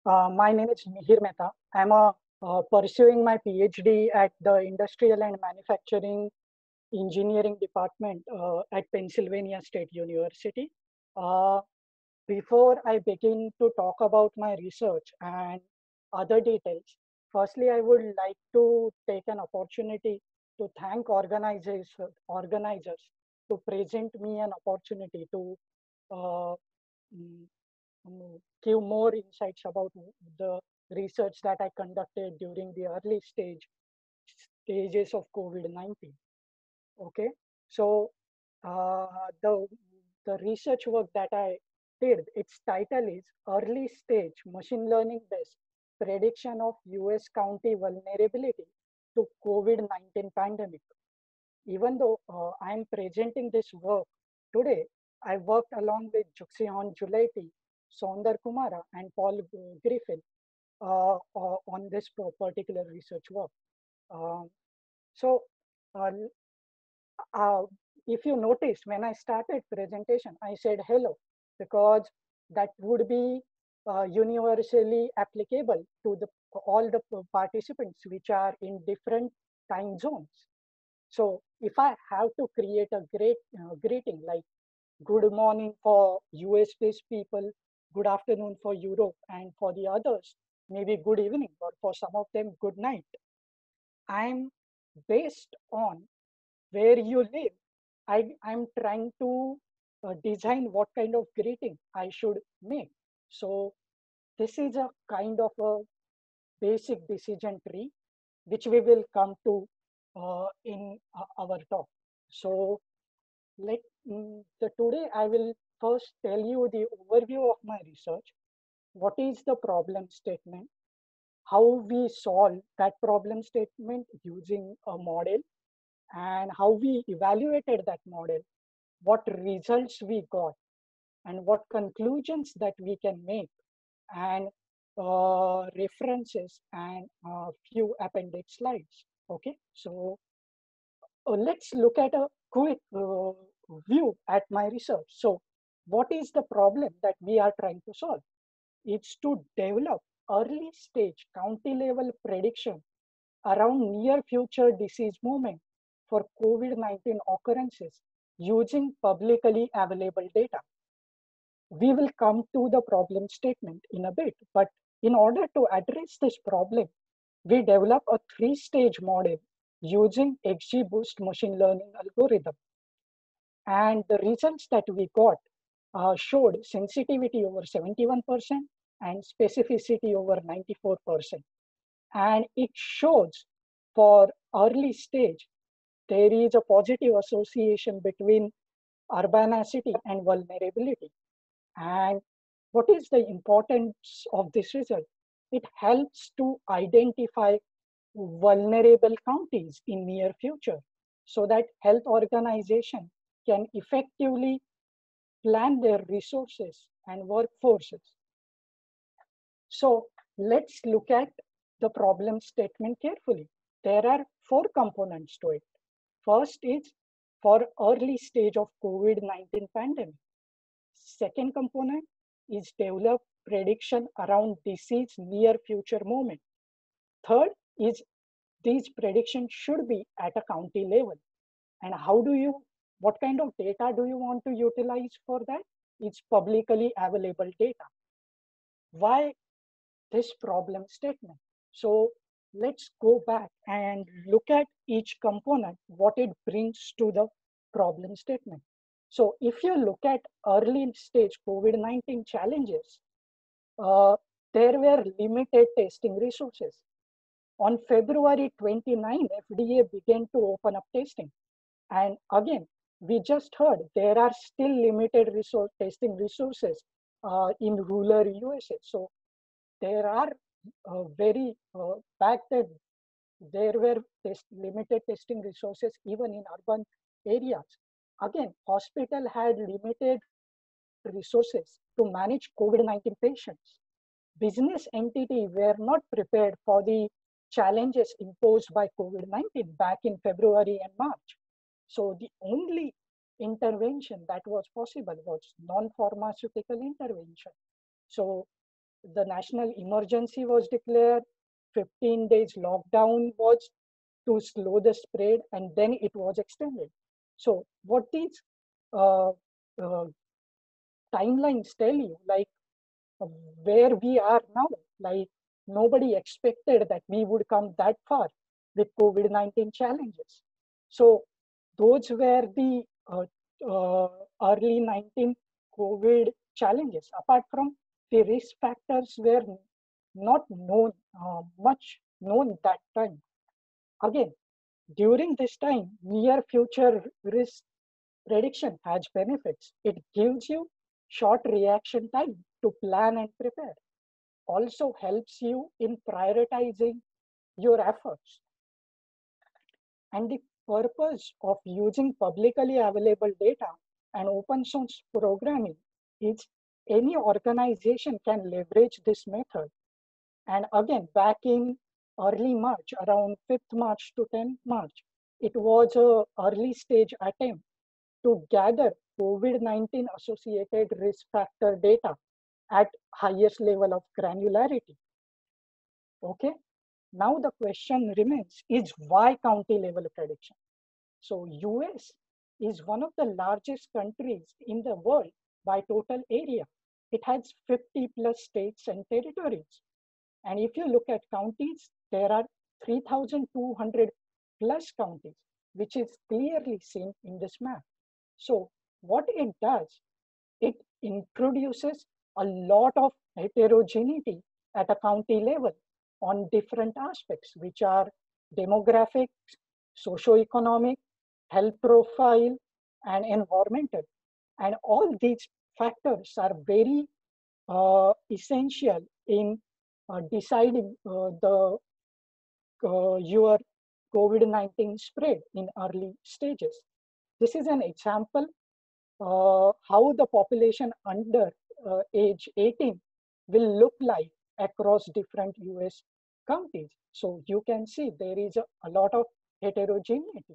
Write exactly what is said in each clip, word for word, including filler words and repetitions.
Uh, my name is Mihir Mehta. I'm a, uh, pursuing my PhD at the Industrial and Manufacturing Engineering Department uh, at Pennsylvania State University. Uh, Before I begin to talk about my research and other details, firstly, I would like to take an opportunity to thank organizers, organizers to present me an opportunity to uh, mm, mm, give more insights about the research that I conducted during the early stage stages of COVID nineteen. Okay, so uh, the the research work that I did, its title is Early Stage Machine Learning Based Prediction of U S County Vulnerability to COVID nineteen Pandemic. Even though uh, I am presenting this work today, I worked along with Juxihan Juleti, Sundar Kumara, and Paul Griffin uh, uh, on this particular research work. Um, so, uh, uh, if you noticed, when I started presentation, I said hello because that would be uh, universally applicable to the all the participants which are in different time zones. So if I have to create a great uh, greeting like good morning for U S based people, good afternoon for Europe, and for the others, maybe good evening, or for some of them, good night. I'm based on where you live. I, I'm trying to uh, design what kind of greeting I should make. So this is a kind of a basic decision tree, which we will come to uh, in uh, our talk. So let mm, the today I will first tell you the overview of my research. What is the problem statement? How we solve that problem statement using a model, and how we evaluated that model, what results we got, and what conclusions that we can make, and uh, references and a few appendix slides. Okay, so uh, let's look at a quick uh, view at my research. So what is the problem that we are trying to solve? It's to develop early stage county level prediction around near future disease movement for COVID nineteen occurrences using publicly available data. We will come to the problem statement in a bit, but in order to address this problem, we develop a three-stage model using XGBoost machine learning algorithm. And the results that we got uh, showed sensitivity over seventy-one percent and specificity over ninety-four percent. And it shows for early stage, there is a positive association between urbanicity and vulnerability. And what is the importance of this result? It helps to identify vulnerable counties in near future so that health organization can effectively plan their resources and workforces. So let's look at the problem statement carefully. There are four components to it. First is for early stage of COVID nineteen pandemic. Second component is develop prediction around disease near future moment. Third is these predictions should be at a county level. And how do you, what kind of data do you want to utilize for that? It's publicly available data. Why this problem statement? So let's go back and look at each component, what it brings to the problem statement. So if you look at early stage COVID nineteen challenges, uh, there were limited testing resources. On February twenty-ninth, F D A began to open up testing. And again, we just heard there are still limited resource testing resources uh, in rural U S A. So there are uh, very uh, back then there were test, limited testing resources even in urban areas. Again, hospital had limited resources to manage COVID nineteen patients. Business entity were not prepared for the challenges imposed by COVID nineteen back in February and March. So the only intervention that was possible was non-pharmaceutical intervention. So the national emergency was declared, fifteen days lockdown was to slow the spread, and then it was extended. So what these uh, uh, timelines tell you, like uh, where we are now, like nobody expected that we would come that far with COVID nineteen challenges. So those were the uh, uh, early nineteen COVID challenges. Apart from the risk factors were not known, uh, much known that time. Again, during this time, near future risk prediction has benefits. It gives you short reaction time to plan and prepare. Also helps you in prioritizing your efforts. And the purpose of using publicly available data and open source programming is any organization can leverage this method. And again, back in early March, around fifth March to tenth March, it was a early stage attempt to gather COVID nineteen associated risk factor data at highest level of granularity. Okay, now the question remains is why county level prediction? So U S is one of the largest countries in the world by total area. It has fifty plus states and territories. And if you look at counties, there are three thousand two hundred plus counties, which is clearly seen in this map. So what it does, it introduces a lot of heterogeneity at a county level on different aspects, which are demographics, socioeconomic, health profile, and environmental. And all these factors are very uh, essential in uh, deciding uh, the uh, your COVID nineteen spread in early stages. This is an example uh, how the population under uh, age eighteen will look like across different U S counties. So you can see there is a, a lot of heterogeneity.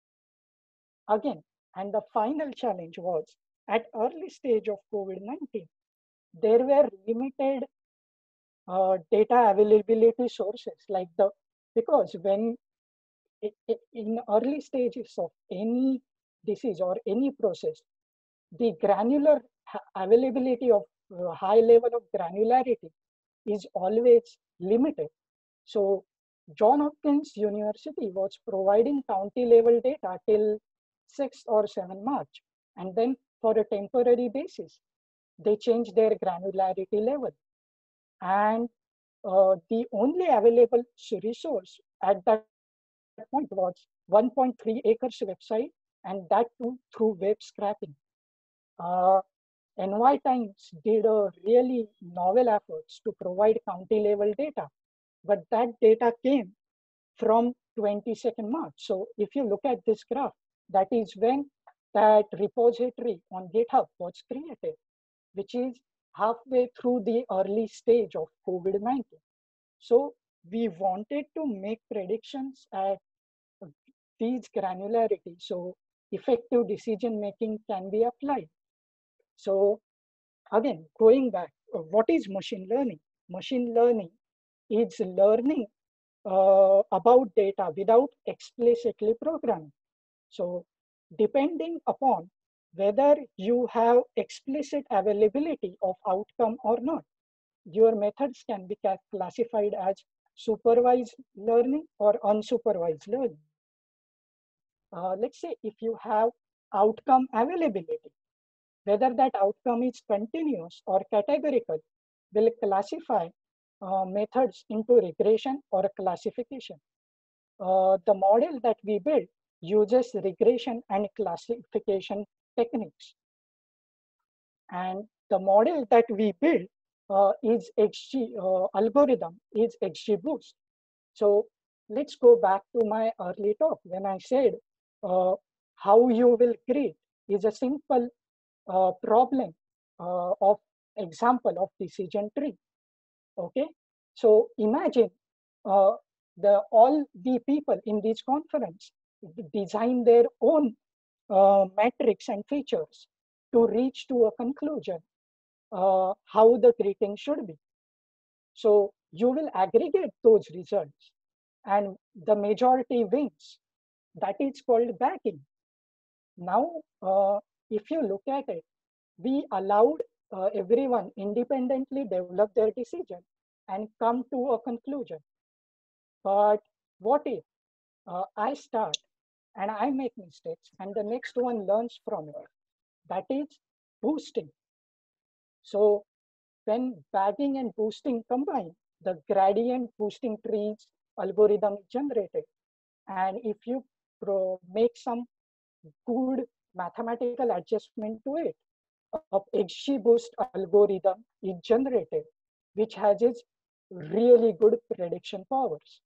Again, and the final challenge was at early stage of COVID nineteen, there were limited uh, data availability sources like the, because when it, it, in early stages of any disease or any process, the granular availability of uh, high level of granularity is always limited. So John Hopkins University was providing county level data till sixth or seventh March. And then for a temporary basis, they changed their granularity level. And uh, the only available resource at that point was one point three acres website, and that too through web scraping. Uh, N Y Times did a really novel efforts to provide county level data, but that data came from twenty-second March. So if you look at this graph, that is when that repository on GitHub was created, which is halfway through the early stage of COVID nineteen. So we wanted to make predictions at these granularity, so effective decision making can be applied. So again, going back, uh, what is machine learning? Machine learning is learning uh, about data without explicitly programming. So depending upon whether you have explicit availability of outcome or not, your methods can be classified as supervised learning or unsupervised learning. Uh, let's say if you have outcome availability, whether that outcome is continuous or categorical will classify uh, methods into regression or classification. Uh, the model that we build uses regression and classification techniques. And the model that we build uh, is X G uh, algorithm is XGBoost. So let's go back to my early talk when I said uh, how you will grade is a simple uh, problem uh, of example of decision tree. Okay, so imagine uh, the all the people in this conference design their own uh, metrics and features to reach to a conclusion uh, how the greeting should be. So you will aggregate those results and the majority wins. That is called bagging. Now, uh, if you look at it, we allowed uh, everyone independently develop their decision and come to a conclusion. But what if uh, I start and I make mistakes and the next one learns from it? That is boosting. So when bagging and boosting combine, the gradient boosting trees algorithm is generated. And if you pro make some good mathematical adjustment to it, a XGBoost algorithm is generated, which has its really good prediction powers.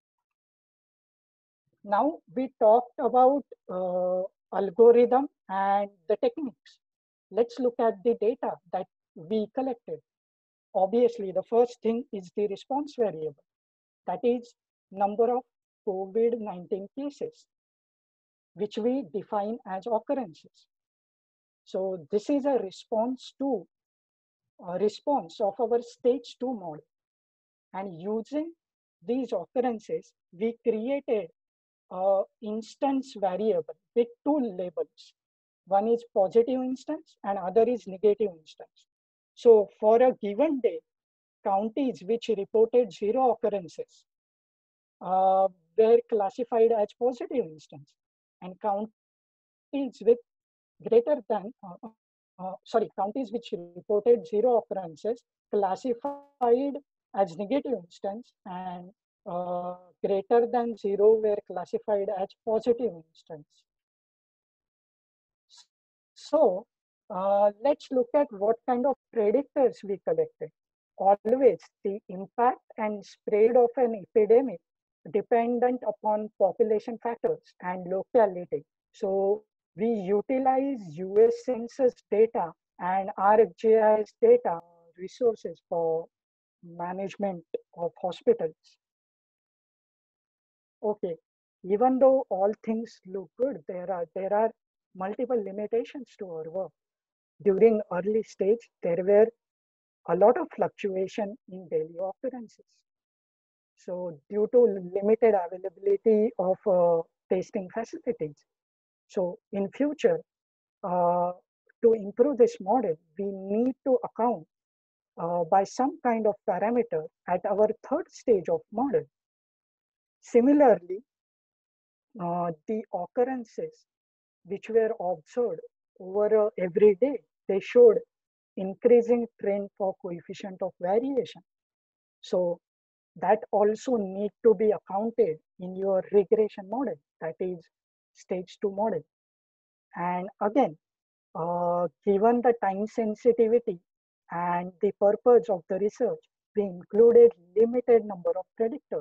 Now we talked about uh, algorithm and the techniques. Let's look at the data that we collected. Obviously, the first thing is the response variable. That is number of COVID nineteen cases, which we define as occurrences. So this is a response to a response of our stage two model. And using these occurrences, we created an instance variable with two labels. One is positive instance and other is negative instance. So for a given day, counties which reported zero occurrences uh, were classified as positive instance, and counties with greater than, uh, uh, sorry, counties which reported zero occurrences classified as negative instance, and uh, greater than zero were classified as positive instance. So uh, let's look at what kind of predictors we collected. Always the impact and spread of an epidemic dependent upon population factors and locality. So we utilize U S Census data and ArcGIS data resources for management of hospitals. Okay, even though all things look good, there are there are multiple limitations to our work. During early stage, there were a lot of fluctuation in daily occurrences. So due to limited availability of uh, testing facilities. So in future, uh, to improve this model, we need to account uh, by some kind of parameter at our third stage of model. Similarly, uh, the occurrences which were observed over uh, every day, they showed increasing trend for coefficient of variation. So that also need to be accounted in your regression model, that is stage two model. And again, uh, given the time sensitivity and the purpose of the research, we included limited number of predictors.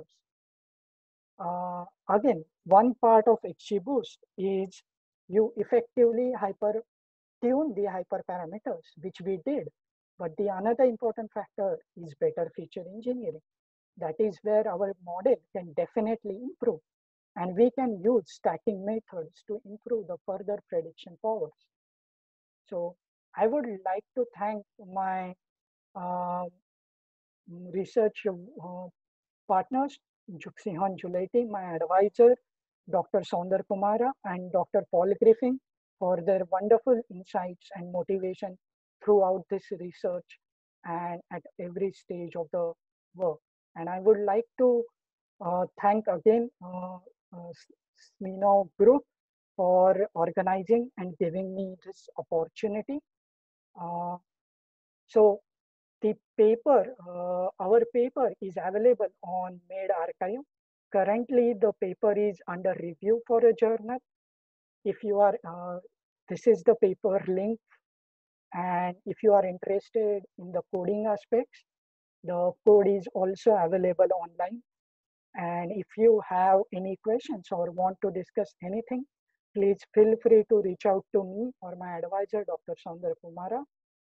Uh, again, one part of XGBoost is you effectively hyper tune the hyperparameters, which we did. But the another important factor is better feature engineering. That is where our model can definitely improve. And we can use stacking methods to improve the further prediction powers. So I would like to thank my uh, research uh, partners, Sihan Juleti, my advisor, Doctor Saundar Kumara, and Doctor Paul Griffin, for their wonderful insights and motivation throughout this research and at every stage of the work. And I would like to uh, thank again uh, uh, Smino Group for organizing and giving me this opportunity. Uh, so the paper, uh, our paper is available on medRxiv. Currently, the paper is under review for a journal. If you are, uh, this is the paper link. And if you are interested in the coding aspects, the code is also available online. And if you have any questions or want to discuss anything, please feel free to reach out to me or my advisor, Doctor Saundar Kumara.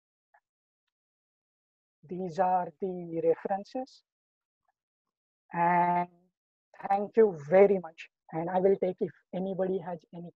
These are the references. And thank you very much. And I will take if anybody has any